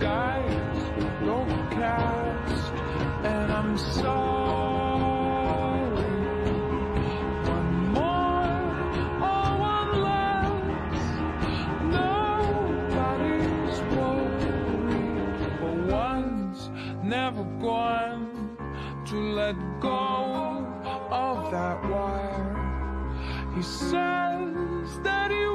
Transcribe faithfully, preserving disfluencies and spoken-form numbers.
skies were overcast, and I'm sorry. One more or one less, nobody's worried. But one's never going to let go of that wire. He says that he